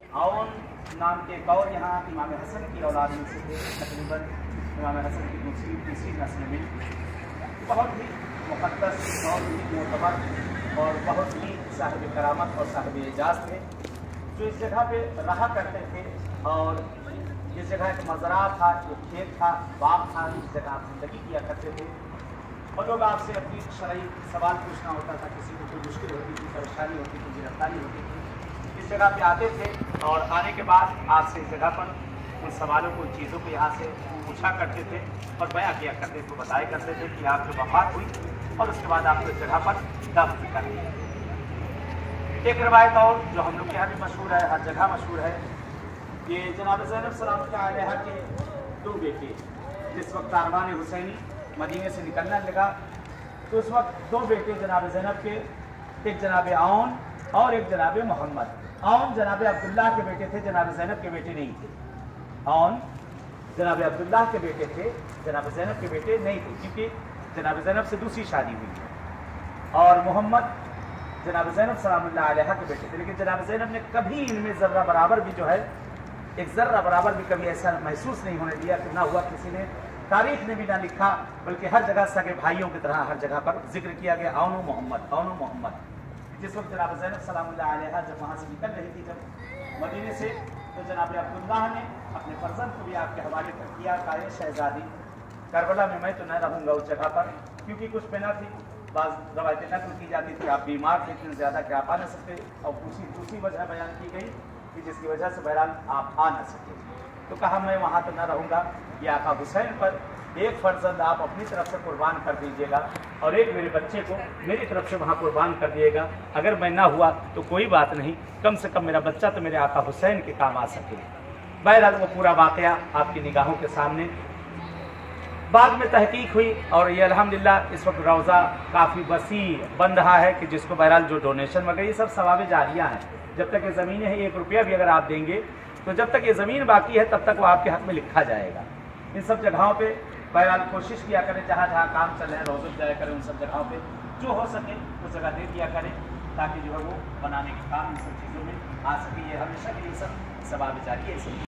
आउन नाम के एक और यहाँ इमाम हसन की औलाद में से थे, तकरीबन इमाम हसन की दूसरी तीसरी नस्ल में। बहुत ही मुक़द्दस, बहुत ही मोतबर और बहुत ही साहिब करामत और साहिब एजाज थे, जो इस जगह पे रहा करते थे। और इस जगह एक मज़रा था, एक खेत था, बाग था, इस जगह आप ज़िंदगी किया करते थे। और लोग आपसे अपनी शरई सवाल पूछना होता था, किसी को कोई मुश्किल होती थी, परेशानी होती थी, गिरफ्तारी होती थी, इस जगह पे आते थे और आने के बाद आपसे इस जगह पर उन सवालों को, उन चीज़ों को यहाँ से पूछा करते थे और बयां किया करते थे, बताया करते थे कि आपकी वफ़ात हुई और उसके बाद आपको इस जगह पर दफन कर दिया। एक रवायत और जो हम लोग के यहाँ भी मशहूर है, हर जगह मशहूर है, ये जनाब ज़ैनब सलाम अलैहा के दो बेटे, जिस वक्त कारवान हुसैनी मदीने से निकलने लगा तो उस वक्त दो बेटे जनाब ज़ैनब के, एक जनाब आउन और एक जनाब मोहम्मद। आउन जनाब अब्दुल्लाह के बेटे थे, जनाब ज़ैनब के बेटे नहीं थे। आउन जनाब अब्दुल्लाह के बेटे थे, जनाब ज़ैनब के बेटे नहीं थे, क्योंकि जनाब ज़ैनब से दूसरी शादी हुई है। और मोहम्मद जनाब ज़ैनब सलामुल्लाह अलैहा के बेटे थे। लेकिन जनाब ज़ैनब ने कभी इनमें ज़र्रा बराबर भी जो है, एक ज़र्रा बराबर भी कभी ऐसा महसूस नहीं होने दिया कि ना हुआ, किसी ने तारीख में भी ना लिखा, बल्कि हर जगह सगे भाइयों की तरह हर जगह पर जिक्र किया गया, औनो मोहम्मद, औनो मोहम्मद। जिस वक्त जनाब ज़ैनब सलामुल्लाह अलैहा जब वहाँ से निकल रही थी, जब मदीने से, तो जनाब अब्दुल्लाह ने अपने फर्जंद को भी आपके हवाले कर दिया, कहा शहजादी करबला में मैं तो न रहूँगा उस जगह पर, क्योंकि कुछ पे न थी। बाज़ रवायतें नकल की जाती थी आप बीमार थे इतने ज़्यादा कि आप आ न सकते, और दूसरी वजह बयान की गई कि जिसकी वजह से बहरहाल आप आ न सके। तो कहा मैं वहाँ तो न रहूँगा, ये आका हुसैन पर एक फर्जंद आप अपनी तरफ से कुर्बान कर दीजिएगा और एक मेरे बच्चे को मेरी तरफ से वहाँ कुर्बान कर दिएगा। अगर मैं ना हुआ तो कोई बात नहीं, कम से कम मेरा बच्चा तो मेरे आका हुसैन के काम आ सके। बहरहाल वो पूरा वाक़या आपकी निगाहों के सामने। बाद में तहकीक हुई और ये अल्हम्दुलिल्लाह इस वक्त रौज़ा काफ़ी वसी बन रहा है, कि जिसको बहरहाल जो डोनेशन वगैरह ये सब सवाब जारिया हैं। जब तक ये ज़मीनें हैं, 1 रुपया भी अगर आप देंगे तो जब तक ये ज़मीन बाकी है तब तक वो आपके हक़ में लिखा जाएगा। इन सब जगहों पे बहरहाल कोशिश किया करें, जहाँ जहाँ काम चल रहे हैं रोज़ जाया करें, उन सब जगहों पे जो हो सके उस जगह दे दिया करें, ताकि जो है वो बनाने के काम इन सब चीज़ों में आ सके। ये हमेशा के लिए सब सवाब जारिया है।